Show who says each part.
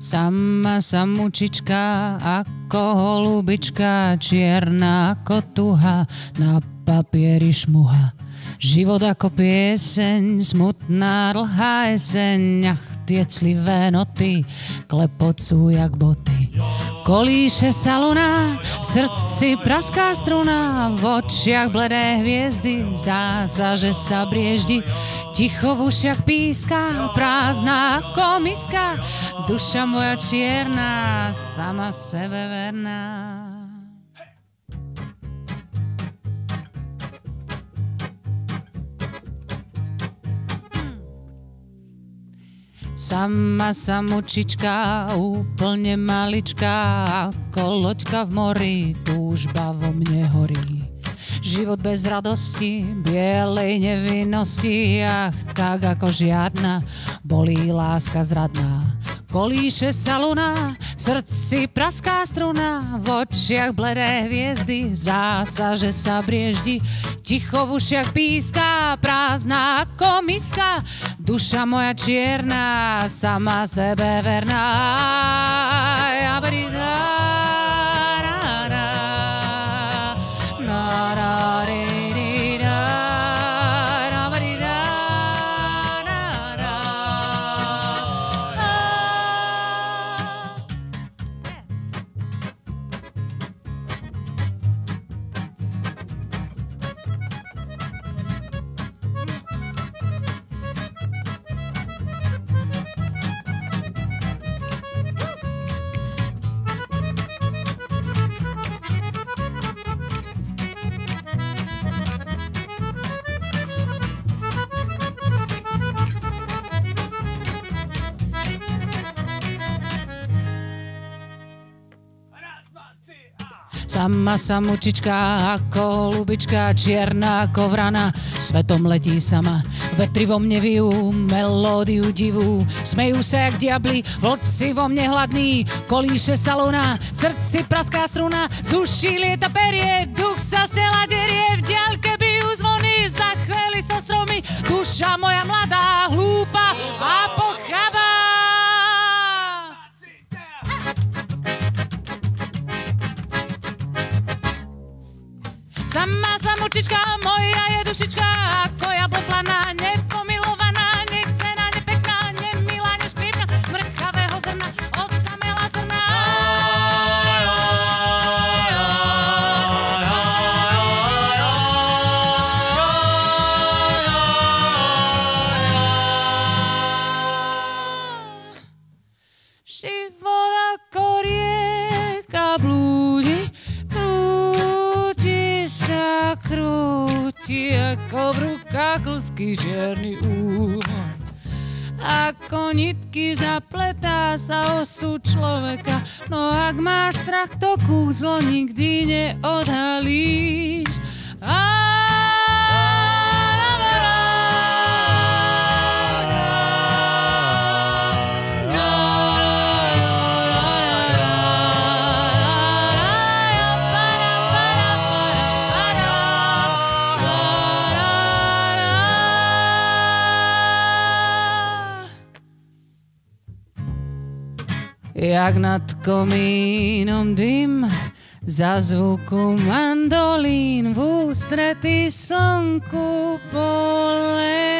Speaker 1: Sama samučička ako holubička, čierna ako tuha, na papieri šmuha. Život ako pieseň, smutná dlhá jeseň, ach tie clivé noty klepocú jak boty. Kolíše sa luna, v srdci praská struna, v očiach bledé hviezdy, zdá sa, že sa brieždi. Ticho v ušiach píska, prázdna ako miska, duša moja čierna, sama sebe verná. Sama samučička, úplne malička, ako loďka v mori, túžba vo mne horí. Život bez radosti, bielej nevinnosti, ach, tak ako žiadna, bolí láska zradná. Kolíše sa luna, v srdci praská struna, v očiach bledé hviezdy, zdá sa, že sa brieždi. Ticho v ušiach píska, prázdna ako miska, duša moja čierna, sama sebe verná. Sama samučička ako holubička, čierna ako vrana, svetom letí sama. Vetri vo mne vijú, melódiu divú, smejú sa jak diabli, vlci vo mne hladní. Kolíše sa luna, v srdci praská struna, z uší lieta perie, duch sa sela derie, v diaľke bijú zvony, zachveli sa stromy, duša moja mladá, hlúpa a pochabá. Sama samučička moja je dušička, ako jabloplaná, nepomilovaná, nechcená, nepekná, nemilá, neškrivná, mrchavého zrna, osamela zrna. Život ako rieka blúdi, krúti ako v rukách klský čierny úhon. Ako nitky zapletá sa osud človeka, no ak máš strach, to kúzlo nikdy neodhalíš. Jak nad komínom dym, za zvuku mandolín v ústrety slnku pole.